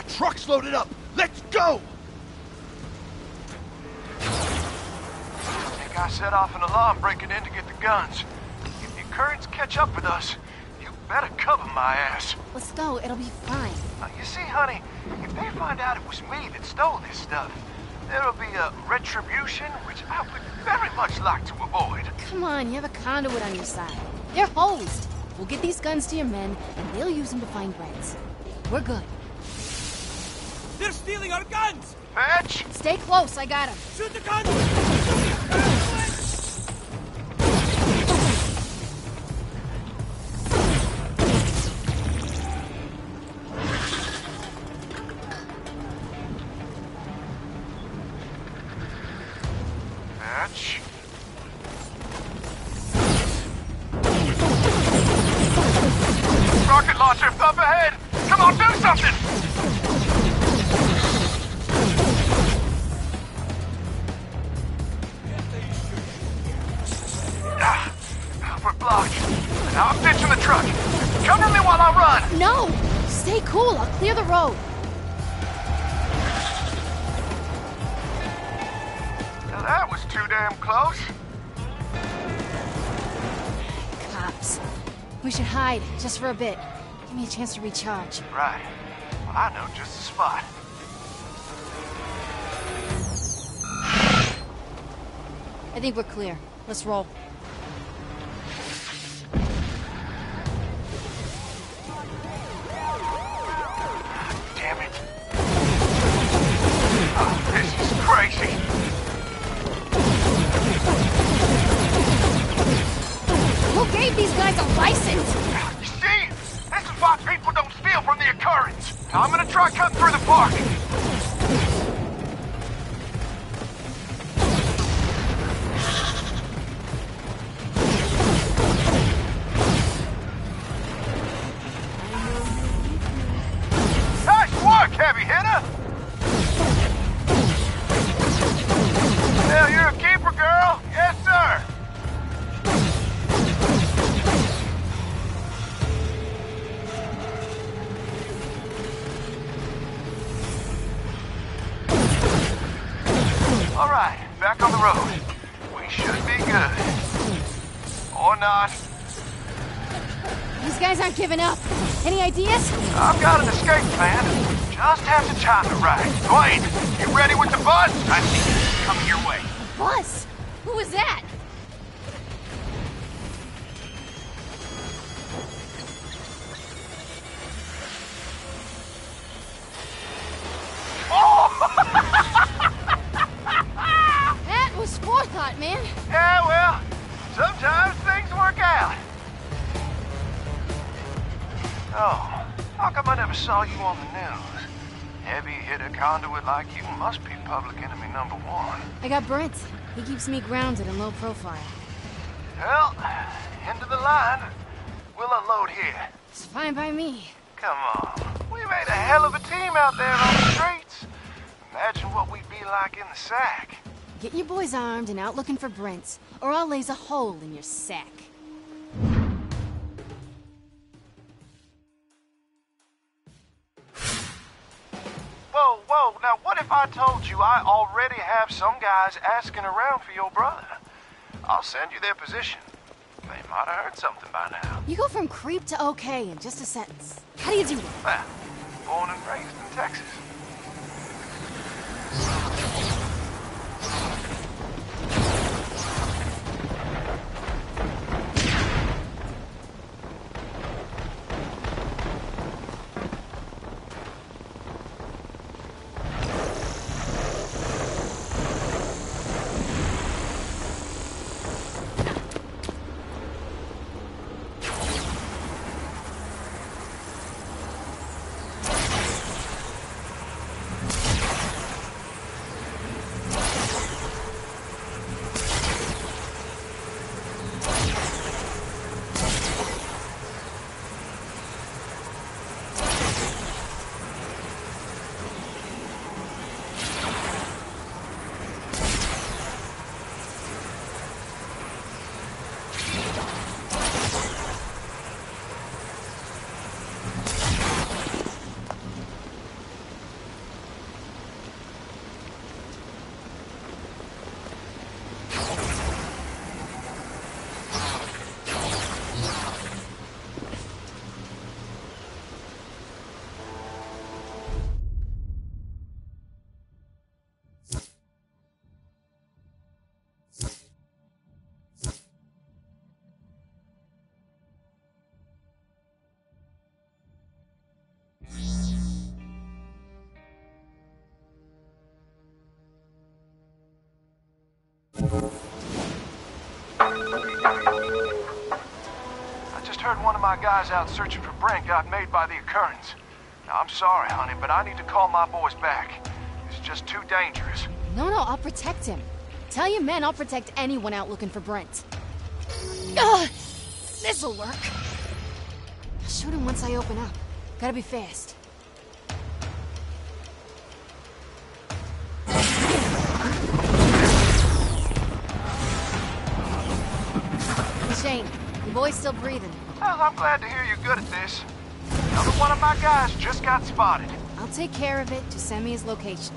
Truck's loaded up. Let's go! I think I set off an alarm breaking in to get the guns. If the Currents catch up with us, you better cover my ass. Let's go, it'll be fine. You see, honey, if they find out it was me that stole this stuff, there'll be a retribution which I would very much like to avoid. Come on, you have a conduit on your side. They're hosed. We'll get these guns to your men, and they'll use them to find Brents. We're good. They're stealing our guns! Fetch! Stay close, I got him. Shoot the guns! Fetch. Rocket launcher up ahead! Come on, do something! We're blocked. Now I'm ditching the truck. Cover me while I run! No! Stay cool, I'll clear the road. Now that was too damn close. Cops. We should hide, just for a bit. Give me a chance to recharge. Right. Well, I know just the spot. I think we're clear. Let's roll. Damn it. Oh, this is crazy. Who gave these guys a license? You see? This is why people don't steal from the Occurrence. Now I'm gonna try cutting through the park. Nice work, heavy hitter! Hell, you're a keeper, girl. Yes, sir. All right, back on the road. We should be good. Or not. These guys aren't giving up. Any ideas? I've got an escape plan. Just have to time it right. Dwayne, you ready with the bus? I see it coming your way. Bus? Who was that? That was forethought, man. Yeah, well, sometimes things work out. Oh, how come I never saw you on the news? Heavy hitter conduit like you must be public enemy number one. I got Brent. He keeps me grounded and low profile. Well, end of the line. We'll unload here. It's fine by me. Come on. We made a hell of a team out there on the streets. Imagine what we'd be like in the sack. Get your boys armed and out looking for Brents, or I'll laze a hole in your sack. Whoa, whoa, now what if I told you I already have some guys asking around for your brother? I'll send you their position. They might have heard something by now. You go from creep to okay in just a sentence. How do you do that? Well, born and raised in Texas. just heard one of my guys out searching for Brent got made by the occurrence. Now, I'm sorry, honey, but I need to call my boys back. It's just too dangerous. No, I'll protect him. Tell your men I'll protect anyone out looking for Brent. Ugh! This'll work. I'll shoot him once I open up. Gotta be fast. Shane, your boy's still breathing. Well, I'm glad to hear you're good at this. Another one of my guys just got spotted. I'll take care of it. Just send me his location.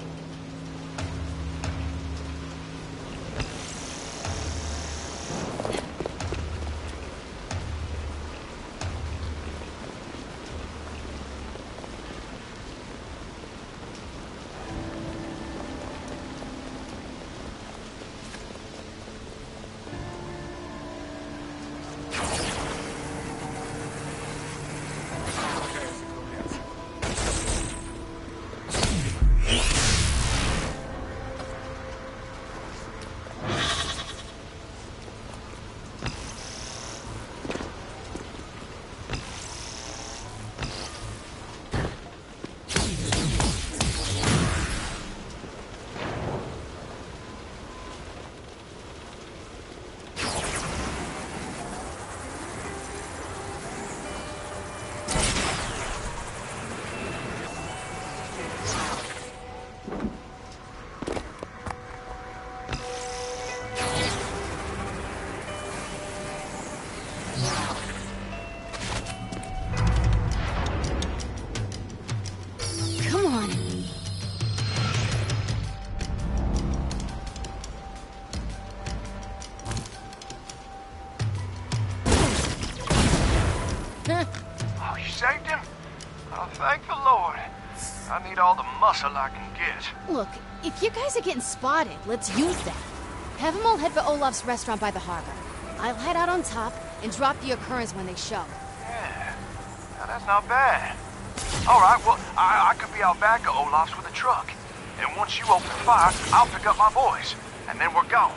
Oh, you saved him? Oh, thank the Lord. I need all the muscle I can get. Look, if you guys are getting spotted, let's use that. Have them all head for Olaf's restaurant by the harbor. I'll head out on top and drop the occurrence when they show. Yeah, now that's not bad. All right, well, I could be out back at Olaf's with a truck. And once you open fire, I'll pick up my boys. And then we're gone.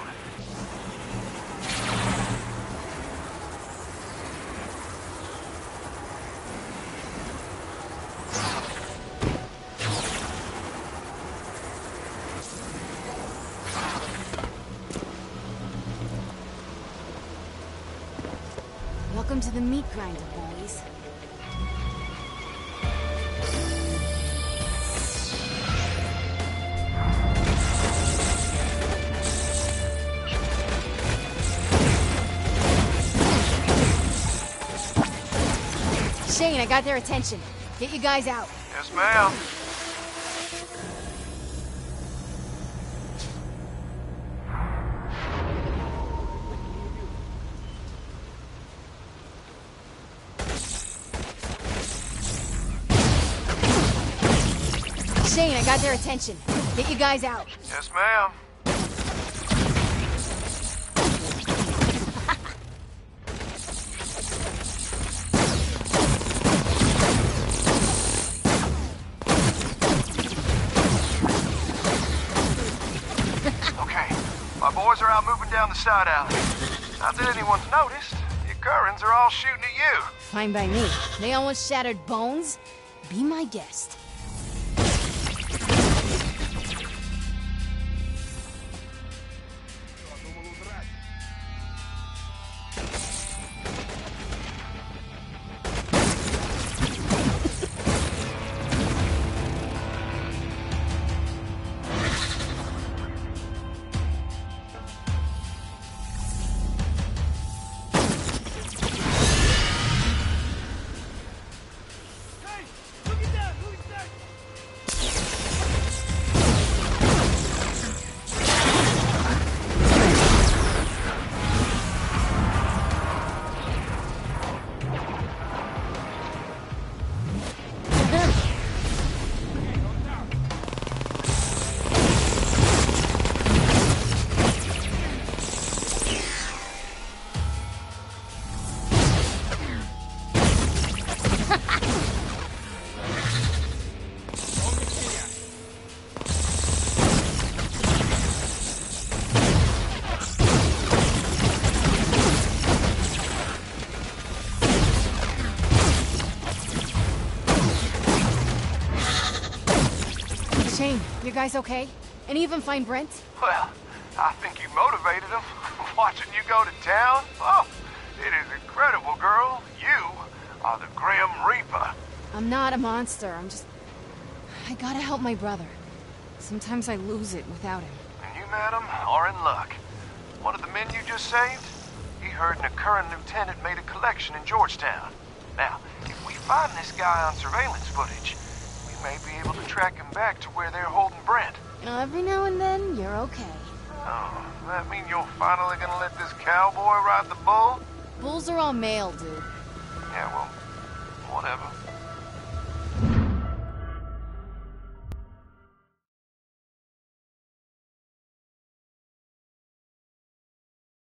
Welcome to the meat grinder, boys. Shane, I got their attention. Get you guys out. Yes, ma'am. Shane, I got their attention. Get you guys out. Yes, ma'am. Okay, my boys are out moving down the side alley. Not that anyone's noticed. The Currans are all shooting at you. Fine by me. They almost shattered bones. Be my guest. Hey, look at that! Look at that! You guys okay? And even find Brent? Well, I think you motivated him. Watching you go to town? Oh, it is incredible, girl. You are the Grim Reaper. I'm not a monster, I gotta help my brother. Sometimes I lose it without him. And you, madam, are in luck. One of the men you just saved, he heard an current lieutenant made a collection in Georgetown. Now, if we find this guy on surveillance footage, we may be able to track him back to where they're holding Brent. Every now and then, you're okay. Oh, that mean you're finally gonna let this cowboy ride the bull? Bulls are all male, dude. Yeah, well, whatever.